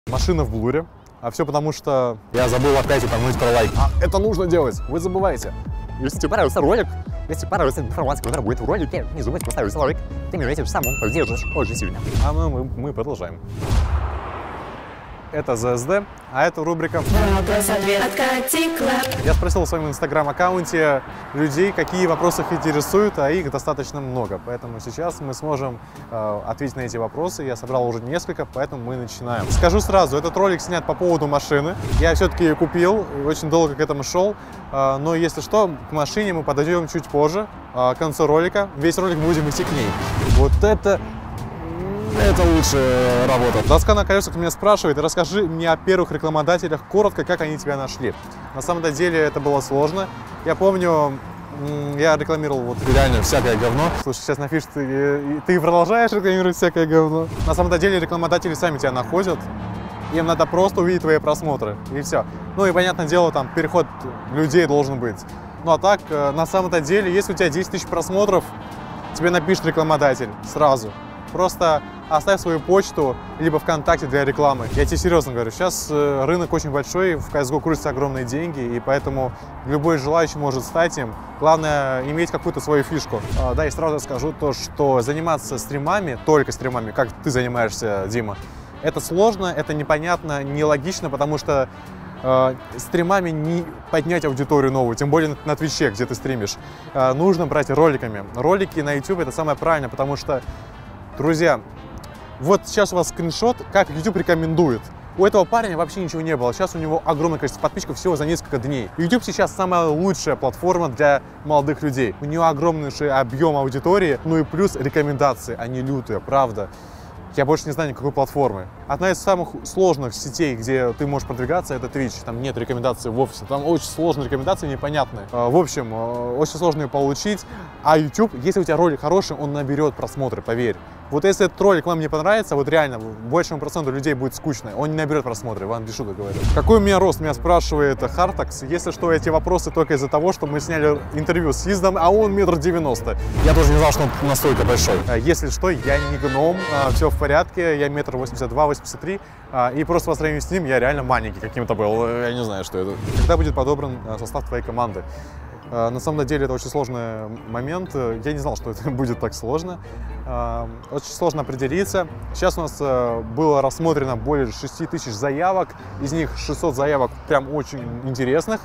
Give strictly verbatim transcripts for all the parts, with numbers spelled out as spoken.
Машина в блуре. А все потому, что я забыл опять упомянуть про лайк. А это нужно делать, вы забываете. Если тебе понравился ролик, если понравилась информация, которая будет в ролике, не забудьте поставить лайк. Ты этим самым поддержишь очень сильно. А мы, мы, мы продолжаем. Это зэ эс дэ, а это рубрика «Вопрос-ответ от Кати Клаб». Я спросил в своем инстаграм-аккаунте людей, какие вопросы их интересуют, а их достаточно много. Поэтому сейчас мы сможем э, ответить на эти вопросы. Я собрал уже несколько, поэтому мы начинаем. Скажу сразу, этот ролик снят по поводу машины. Я все-таки ее купил, очень долго к этому шел. Э, но если что, к машине мы подойдем чуть позже, э, к концу ролика. Весь ролик мы будем идти к ней. Вот это... Это лучшая работа. Доска на колесах меня спрашивает, расскажи мне о первых рекламодателях коротко, как они тебя нашли. На самом деле это было сложно. Я помню, я рекламировал вот реально всякое говно. Слушай, сейчас напишут, ты, ты продолжаешь рекламировать всякое говно. На самом деле рекламодатели сами тебя находят. Им надо просто увидеть твои просмотры, и все. Ну и, понятное дело, там переход людей должен быть. Ну а так, на самом-то деле, если у тебя десять тысяч просмотров, тебе напишет рекламодатель сразу. Просто оставь свою почту, либо ВКонтакте для рекламы. Я тебе серьезно говорю, сейчас рынок очень большой, в си эс го крутятся огромные деньги, и поэтому любой желающий может стать им. Главное, иметь какую-то свою фишку. Да, и сразу скажу то, что заниматься стримами, только стримами, как ты занимаешься, Дима, это сложно, это непонятно, нелогично, потому что э, стримами не поднять аудиторию новую, тем более на Твиче, где ты стримишь. Э, нужно брать роликами. Ролики на YouTube — это самое правильное, потому что, друзья, вот сейчас у вас скриншот, как YouTube рекомендует. У этого парня вообще ничего не было. Сейчас у него огромное количество подписчиков всего за несколько дней. YouTube сейчас самая лучшая платформа для молодых людей. У него огромнейший объем аудитории, ну и плюс рекомендации. Они лютые, правда. Я больше не знаю никакой платформы. Одна из самых сложных сетей, где ты можешь продвигаться, это Twitch. Там нет рекомендаций вовсе. Там очень сложные рекомендации, непонятные. В общем, очень сложно ее получить. А YouTube, если у тебя ролик хороший, он наберет просмотры, поверь. Вот если этот ролик вам не понравится, вот реально, большему проценту людей будет скучно, он не наберет просмотры, вам без шуток говорю. Какой у меня рост, меня спрашивает Хартакс. Если что, эти вопросы только из-за того, что мы сняли интервью с Издом, а он метр девяносто. Я тоже не знал, что он настолько большой. Если что, я не гном, все в порядке, я метр восемьдесят два — восемьдесят три, и просто по сравнению с ним я реально маленький каким-то был, я не знаю, что это. Когда будет подобран состав твоей команды? На самом деле это очень сложный момент, я не знал, что это будет так сложно, очень сложно определиться. Сейчас у нас было рассмотрено более шести тысяч заявок, из них шестьсот заявок прям очень интересных,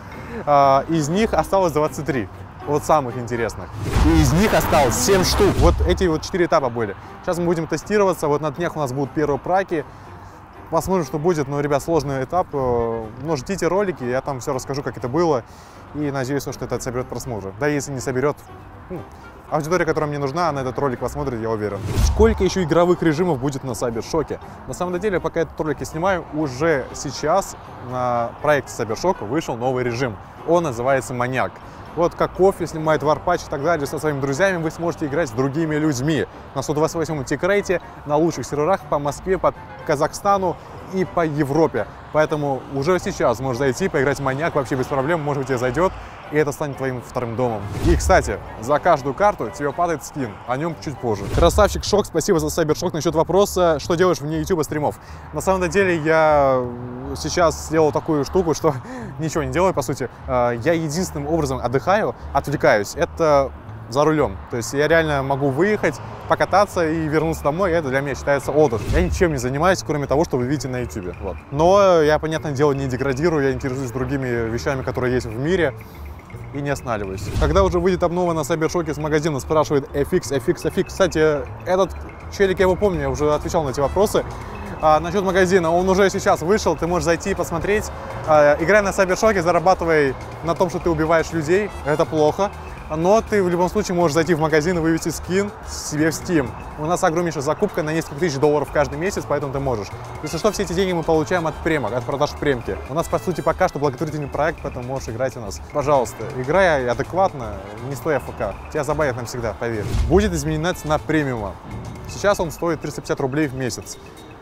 из них осталось двадцать три, вот самых интересных. И из них осталось семь штук, вот эти вот четыре этапа были. Сейчас мы будем тестироваться, вот на днях у нас будут первые праки. Посмотрим, что будет, но, ребят, сложный этап, но ждите ролики, я там все расскажу, как это было, и надеюсь, что это соберет просмотры. Да, если не соберет, ну, аудитория, которая мне нужна, она этот ролик посмотрит, я уверен. Сколько еще игровых режимов будет на Cybershock? На самом деле, пока этот ролик я снимаю, уже сейчас на проекте Cybershock вышел новый режим, он называется «Маньяк». Вот как кофе снимает варпач и так далее, со своими друзьями вы сможете играть с другими людьми. На сто двадцать восьмом тикрейте, на лучших серверах по Москве, по Казахстану и по Европе. Поэтому уже сейчас можешь зайти, поиграть в «Маньяк» вообще без проблем, может быть, тебе зайдет, и это станет твоим вторым домом. И, кстати, за каждую карту тебе падает скин, о нем чуть позже. Красавчик Шок, спасибо за Cybershock. Насчет вопроса, что делаешь вне YouTube стримов. На самом деле, я сейчас сделал такую штуку, что ничего не делаю, по сути. Я единственным образом отдыхаю, отвлекаюсь, это за рулем. То есть я реально могу выехать, покататься и вернуться домой, и это для меня считается отдых. Я ничем не занимаюсь, кроме того, что вы видите на YouTube. Вот. Но я, понятное дело, не деградирую, я интересуюсь другими вещами, которые есть в мире, и не останавливаюсь. Когда уже выйдет обнова на Cybershock с магазина, спрашивает эф икс, эф икс, эф икс. Кстати, этот челик, я его помню, я уже отвечал на эти вопросы. А, насчет магазина, он уже сейчас вышел, ты можешь зайти и посмотреть. А, играй на Cybershock, зарабатывай на том, что ты убиваешь людей, это плохо. Но ты в любом случае можешь зайти в магазин и вывести скин себе в Steam. У нас огромнейшая закупка на несколько тысяч долларов каждый месяц, поэтому ты можешь. Если что, все эти деньги мы получаем от премок, от продаж премки. У нас, по сути, пока что благотворительный проект, поэтому можешь играть у нас. Пожалуйста, играй адекватно, не стой АФК. Тебя забавит навсегда, поверь. Будет изменена цена премиума. Сейчас он стоит триста пятьдесят рублей в месяц.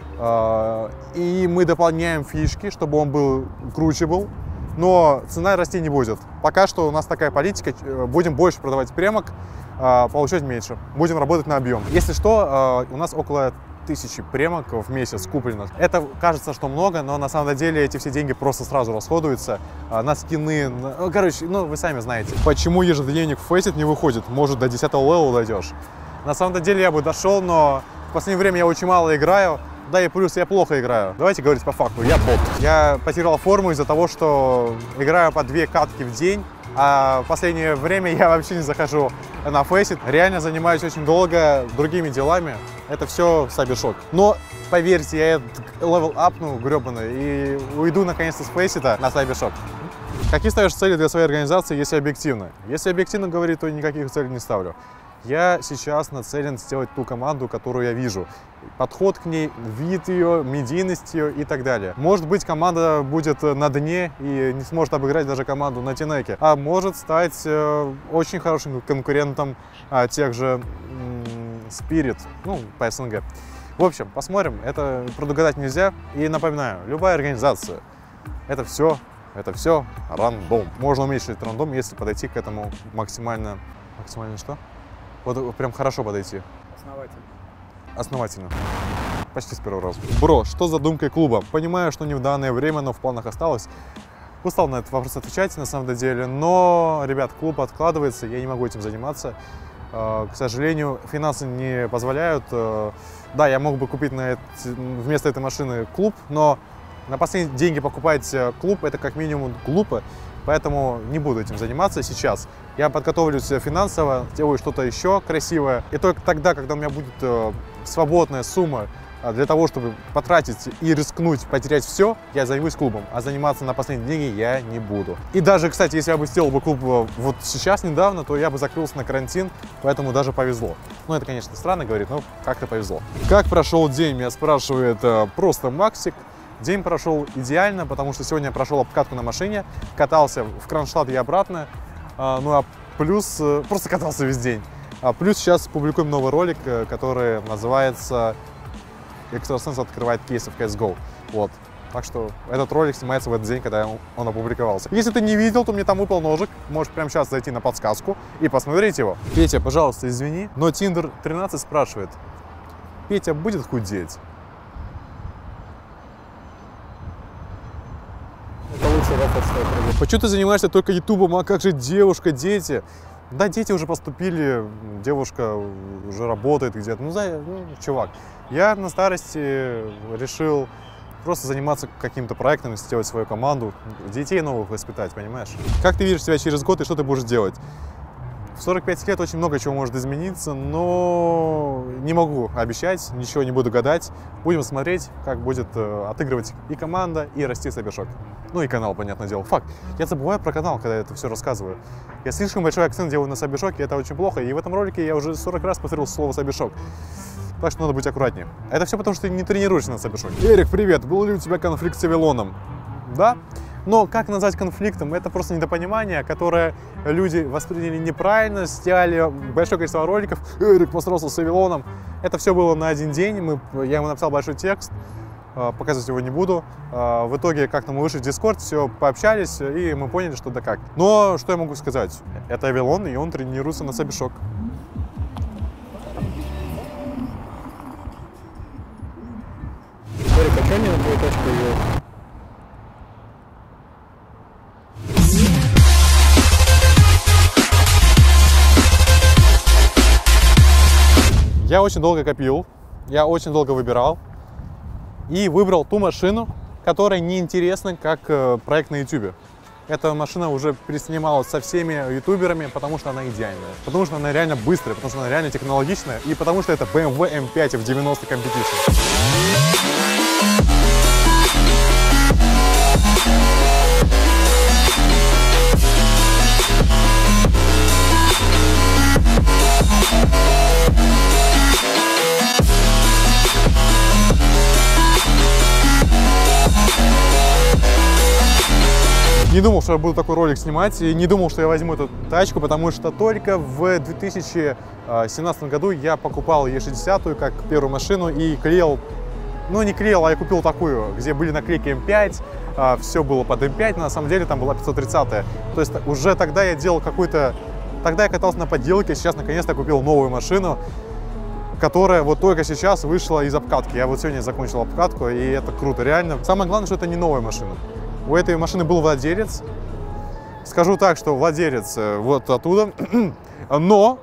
И мы дополняем фишки, чтобы он был круче был. Но цена расти не будет. Пока что у нас такая политика, будем больше продавать премок, получать меньше. Будем работать на объем. Если что, у нас около тысячи премок в месяц куплено. Это кажется, что много, но на самом деле эти все деньги просто сразу расходуются на скины. На... Короче, ну вы сами знаете. Почему ежедневник в Faceit не выходит? Может, до десятого левела дойдешь. На самом деле я бы дошел, но в последнее время я очень мало играю. Да и плюс я плохо играю. Давайте говорить по факту, я бот. Я потерял форму из-за того, что играю по две катки в день. А в последнее время я вообще не захожу на Faceit. Реально занимаюсь очень долго другими делами. Это все Cybershock. Но поверьте, я левел апну гребаный и уйду наконец-то с Faceit на Cybershock. Какие ставишь цели для своей организации, если объективно? Если объективно говорить, то никаких целей не ставлю. Я сейчас нацелен сделать ту команду, которую я вижу. Подход к ней, вид ее, медийность ее и так далее. Может быть, команда будет на дне и не сможет обыграть даже команду на Тинеке. А может стать э, очень хорошим конкурентом а, тех же Spirit, ну, по СНГ. В общем, посмотрим. Это предугадать нельзя. И напоминаю, любая организация, это все, это все рандом. Можно уменьшить рандом, если подойти к этому максимально... Максимально что? Вот прям хорошо подойти. Основательно. Основательно. Почти с первого раза. Бро, что с задумкой клуба? Понимаю, что не в данное время, но в планах осталось. Устал на этот вопрос отвечать, на самом деле. Но, ребят, клуб откладывается, я не могу этим заниматься. К сожалению, финансы не позволяют. Да, я мог бы купить на это, вместо этой машины клуб, но на последние деньги покупать клуб — это как минимум глупо. Поэтому не буду этим заниматься сейчас. Я подготовлюсь финансово, делаю что-то еще красивое. И только тогда, когда у меня будет э, свободная сумма для того, чтобы потратить и рискнуть, потерять все, я займусь клубом. А заниматься на последние деньги я не буду. И даже, кстати, если я бы сделал бы клуб вот сейчас, недавно, то я бы закрылся на карантин, поэтому даже повезло. Ну, это, конечно, странно говорить, но как-то повезло. Как прошел день, меня спрашивает э, просто Максик. День прошел идеально, потому что сегодня я прошел обкатку на машине, катался в Кронштадт и обратно, ну а плюс просто катался весь день. А плюс сейчас публикуем новый ролик, который называется «Экстрасенс открывает кейсы в си эс го». Вот. Так что этот ролик снимается в этот день, когда он опубликовался. Если ты не видел, то мне там выпал ножик. Можешь прямо сейчас зайти на подсказку и посмотреть его. Петя, пожалуйста, извини, но Тиндер тринадцать спрашивает: Петя будет худеть? Это лучший вопрос, что я придумал. Почему ты занимаешься только ютубом, а как же девушка, дети? Да, дети уже поступили, девушка уже работает где-то. Ну, за, ну, чувак, я на старости решил просто заниматься каким-то проектом, сделать свою команду, детей новых воспитать, понимаешь? Как ты видишь себя через год и что ты будешь делать? В сорок пять лет очень много чего может измениться, но не могу обещать, ничего не буду гадать. Будем смотреть, как будет э, отыгрывать и команда, и расти Cybershock. Ну и канал, понятное дело. Факт, я забываю про канал, когда я это все рассказываю. Я слишком большой акцент делаю на Cybershock, и это очень плохо. И в этом ролике я уже сорок раз повторил слово Cybershock. Так что надо быть аккуратнее. Это все потому, что ты не тренируешься на Cybershock. Эрик, привет! Был ли у тебя конфликт с Авилоном? Да? Но как назвать конфликтом? Это просто недопонимание, которое люди восприняли неправильно, сделали большое количество роликов. Эрик посрался с Авилоном. Это все было на один день. Мы, я ему написал большой текст, показывать его не буду. В итоге как-то мы вышли в Discord, все пообщались, и мы поняли, что да как. Но что я могу сказать? Это Авилон, и он тренируется на Cybershock. Эрик, а что они на твою точку идут? Я очень долго копил, я очень долго выбирал и выбрал ту машину, которая неинтересна как проект на YouTube. Эта машина уже переснималась со всеми ютуберами, потому что она идеальная, потому что она реально быстрая, потому что она реально технологичная и потому что это бэ эм вэ эм пять эф девяносто Competition. Не думал, что я буду такой ролик снимать, и не думал, что я возьму эту тачку, потому что только в две тысячи семнадцатом году я покупал е шестьдесят как первую машину и клеил, ну не клеил, а я купил такую, где были наклейки эм пять, все было под эм пять, но на самом деле там была пятьсот тридцатая. То есть уже тогда я делал какой-то, тогда я катался на подделке, сейчас наконец-то купил новую машину, которая вот только сейчас вышла из обкатки. Я вот сегодня закончил обкатку, и это круто, реально. Самое главное, что это не новая машина. У этой машины был владелец. Скажу так, что владелец вот оттуда, но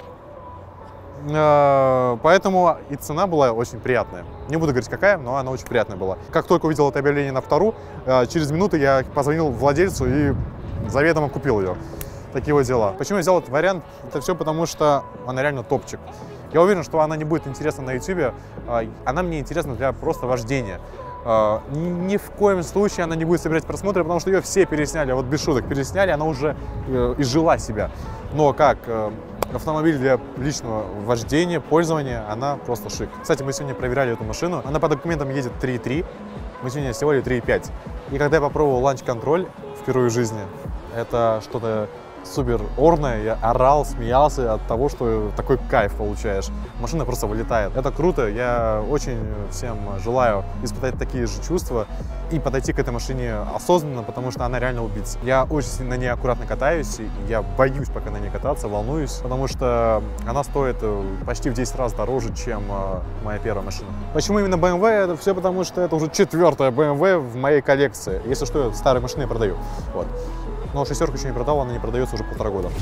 э, поэтому и цена была очень приятная. Не буду говорить какая, но она очень приятная была. Как только увидел это объявление на вторую, э, через минуту я позвонил владельцу и заведомо купил ее. Такие вот дела. Почему я взял этот вариант? Это все потому, что она реально топчик. Я уверен, что она не будет интересна на ютубе, она мне интересна для просто вождения. Ни в коем случае она не будет собирать просмотры, потому что ее все пересняли, вот без шуток пересняли, она уже изжила себя. Но как автомобиль для личного вождения, пользования, она просто шик. Кстати, мы сегодня проверяли эту машину, она по документам едет три и три, мы сегодня сделали три и пять. И когда я попробовал ланч-контроль впервые в жизни, это что-то супер орное, я орал, смеялся от того, что такой кайф получаешь. Машина просто вылетает. Это круто, я очень всем желаю испытать такие же чувства и подойти к этой машине осознанно, потому что она реально убийца. Я очень на ней аккуратно катаюсь, и я боюсь пока на ней кататься, волнуюсь, потому что она стоит почти в десять раз дороже, чем моя первая машина. Почему именно бэ эм вэ? Это все потому, что это уже четвертая бэ эм вэ в моей коллекции. Если что, старые машины я продаю. Вот. Но шестерку еще не продал, она не продается уже полтора года.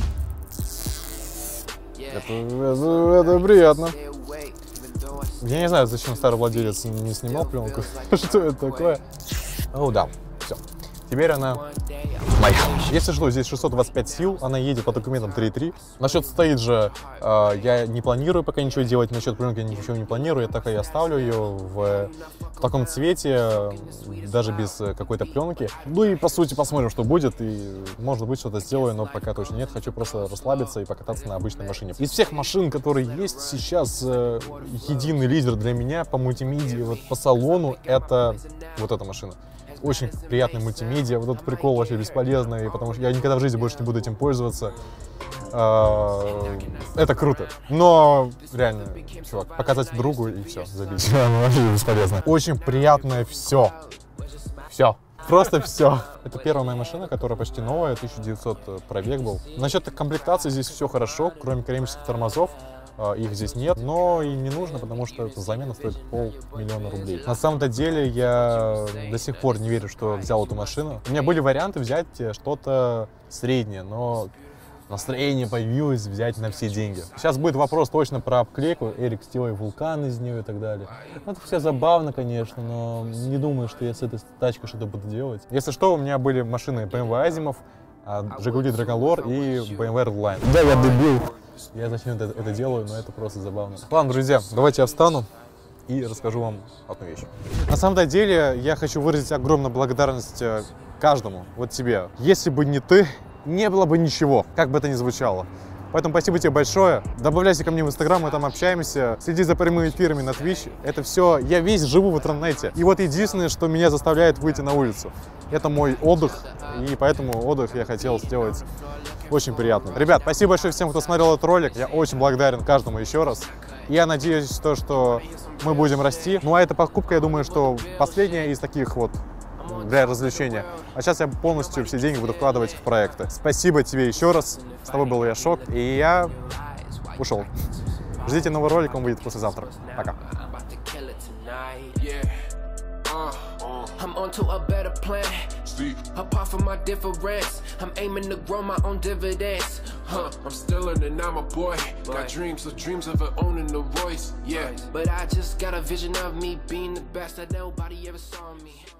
Это, это, это приятно. Я не знаю, зачем старый владелец не снимал пленку. Что это такое? О, да, все. Теперь она моя. Если что, здесь шестьсот двадцать пять сил, она едет по документам три и три. Насчет стейджа э, я не планирую пока ничего делать, насчет пленки я ничего не планирую, я так и оставлю ее в, в таком цвете, даже без какой-то пленки. Ну и по сути посмотрим, что будет, и может быть что-то сделаю, но пока точно нет, хочу просто расслабиться и покататься на обычной машине. Из всех машин, которые есть сейчас, э, единый лидер для меня по мультимедиа, вот по салону, это вот эта машина. Очень приятный мультимедиа, вот этот прикол вообще бесполезный, потому что я никогда в жизни больше не буду этим пользоваться. Это круто, но реально, чувак, показать другу и все, забить. Вообще бесполезно. Очень приятное все, все. Просто все. Это первая моя машина, которая почти новая, тысяча девятьсот пробег был. Насчет комплектации здесь все хорошо, кроме керамических тормозов. Их здесь нет, но и не нужно, потому что эта замена стоит полмиллиона рублей. На самом-то деле я до сих пор не верю, что взял эту машину. У меня были варианты взять что-то среднее, но настроение появилось взять на все деньги. Сейчас будет вопрос точно про обклейку. Эрик сделай вулкан из нее и так далее. Ну, это все забавно, конечно, но не думаю, что я с этой тачкой что-то буду делать. Если что, у меня были машины бэ эм вэ Азимов, Жигули Драгонлор и бэ эм вэ Redline. Да, я дебил. Я зачем это, это делаю, но это просто забавно. Ладно, друзья, давайте я встану и расскажу вам одну вещь. На самом-то деле, я хочу выразить огромную благодарность каждому, вот тебе. Если бы не ты, не было бы ничего, как бы это ни звучало. Поэтому спасибо тебе большое. Добавляйся ко мне в Инстаграм, мы там общаемся. Следи за прямыми эфирами на Twitch. Это все, я весь живу в интернете. И вот единственное, что меня заставляет выйти на улицу, это мой отдых. И поэтому отдых я хотел сделать очень приятным. Ребят, спасибо большое всем, кто смотрел этот ролик. Я очень благодарен каждому еще раз. Я надеюсь, то, что мы будем расти. Ну а эта покупка, я думаю, что последняя из таких вот для развлечения. А сейчас я полностью все деньги буду вкладывать в проекты. Спасибо тебе еще раз. С тобой был я, Шок. И я ушел. Ждите новый ролик, он выйдет послезавтра. Пока. I'm on to a better plan. Apart from my difference, I'm aiming to grow my own dividends. Huh, I'm still learning, I'm a boy. Got dreams, the dreams of it owning the Royce. Yeah, but I just got a vision of me being the best that nobody ever saw me.